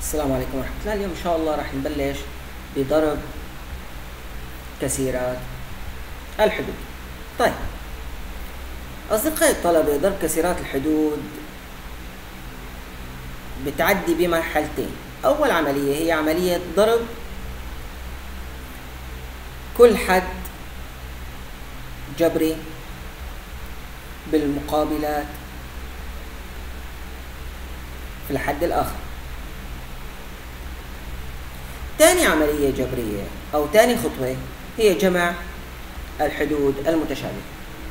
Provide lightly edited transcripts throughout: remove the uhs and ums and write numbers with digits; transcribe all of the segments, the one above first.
السلام عليكم ورحمة الله. اليوم إن شاء الله راح نبلش بضرب كثيرات الحدود. طيب أصدقائي الطلبة، ضرب كثيرات الحدود بتعدي بمرحلتين. أول عملية هي عملية ضرب كل حد جبري بالمقابلات في الحد الآخر. تاني عملية جبرية أو تاني خطوة هي جمع الحدود المتشابهة.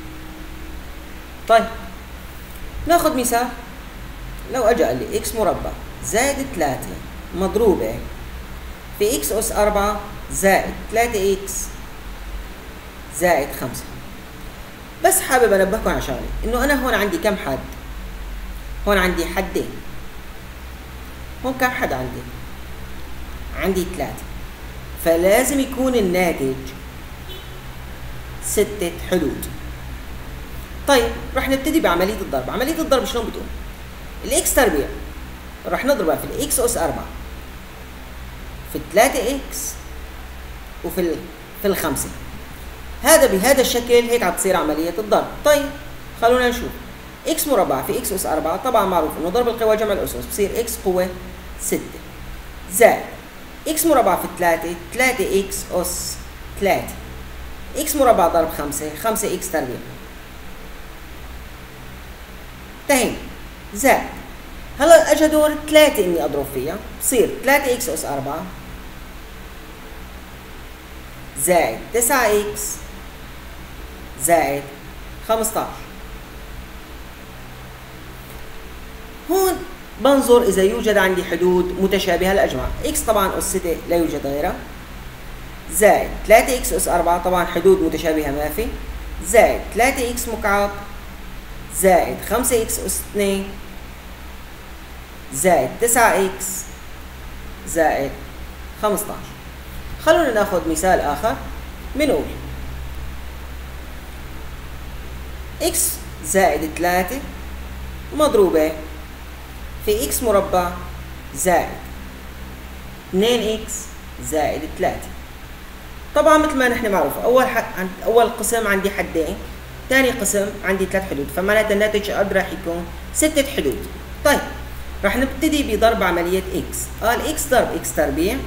طيب ناخذ مثال. لو أجى قال لي إكس مربع زائد 3 مضروبة في إكس أس 4 زائد 3 إكس زائد 5. بس حابب أنبهكم على شغلة، إنه أنا هون عندي كم حد؟ هون عندي حدين. هون كم حد عندي؟ عندي 3، فلازم يكون الناتج 6 حدود. طيب رح نبتدي بعملية الضرب. عملية الضرب شلون بتقوم؟ الإكس تربيع رح نضربها في الإكس أس 4 في 3 إكس وفي الخمسة. هذا بهذا الشكل هيك عم تصير عملية الضرب. طيب خلونا نشوف. إكس مربع في إكس أس 4 طبعا معروف إنه ضرب القوى جمع الأسس بصير إكس قوة 6 زائد إكس مربع في 3 إكس أس 3 إكس مربع ضرب 5 إكس تربيع. انتهينا. زائد هلا اجى دور 3 اني اضرب فيها، بصير 3 إكس أس 4 زائد 9 إكس زائد 15. هون بنظر إذا يوجد عندي حدود متشابهة للأجمع. إكس طبعا أس 6 لا يوجد غيرها، زائد 3 إكس أس 4 طبعا حدود متشابهة ما في، زائد 3 إكس مكعب زائد 5 إكس أس 2 زائد 9 إكس زائد 15. خلونا ناخذ مثال آخر. بنقول إكس زائد 3 مضروبة في إكس مربع زائد 2 إكس زائد 3. طبعا مثل ما نحن معروف أول قسم عندي حدين، ثاني قسم عندي 3 حدود، فمعناتها الناتج راح يكون 6 حدود. طيب راح نبتدي بضرب عملية إكس. قال إكس ضرب إكس تربيع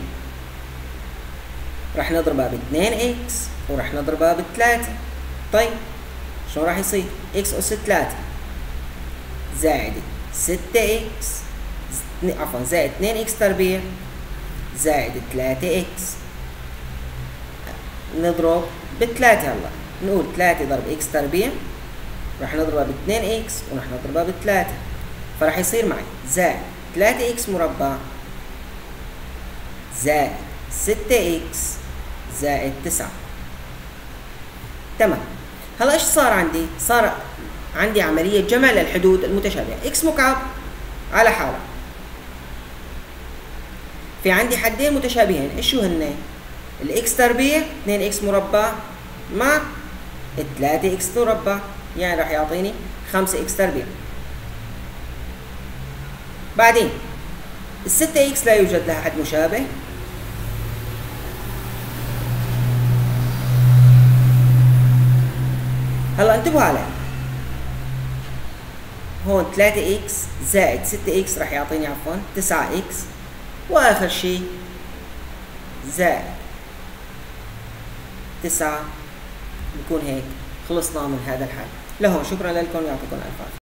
راح نضربها ب 2 إكس وراح نضربها ب 3. طيب شو راح يصير؟ إكس أس 3 زائد 6 إكس عفوا زائد 2 إكس تربيع زائد 3 إكس نضرب ب3. هلا نقول 3 ضرب إكس تربيع راح نضربها ب 2 إكس وراح نضربها ب 3، فراح يصير معي زائد 3 إكس مربع زائد 6 إكس زائد 9. تمام. هلا ايش صار عندي؟ صار عندي عملية جمع للحدود المتشابهة. إكس مكعب على حالة، في عندي حدين متشابهين. ايش شو هن؟ الإكس تربيع 2 إكس مربع مع 3 إكس مربع، يعني راح يعطيني 5 إكس تربيع. بعدين ال6 إكس لا يوجد لها حد مشابه، هلا انتبهوا علي. هون 3 إكس زائد 6 إكس راح يعطيني عفوا 9 إكس، واخر شيء زائد 9. بكون هيك خلصنا من هذا الحل. لهون شكرا لكم، يعطيكم الف عافية.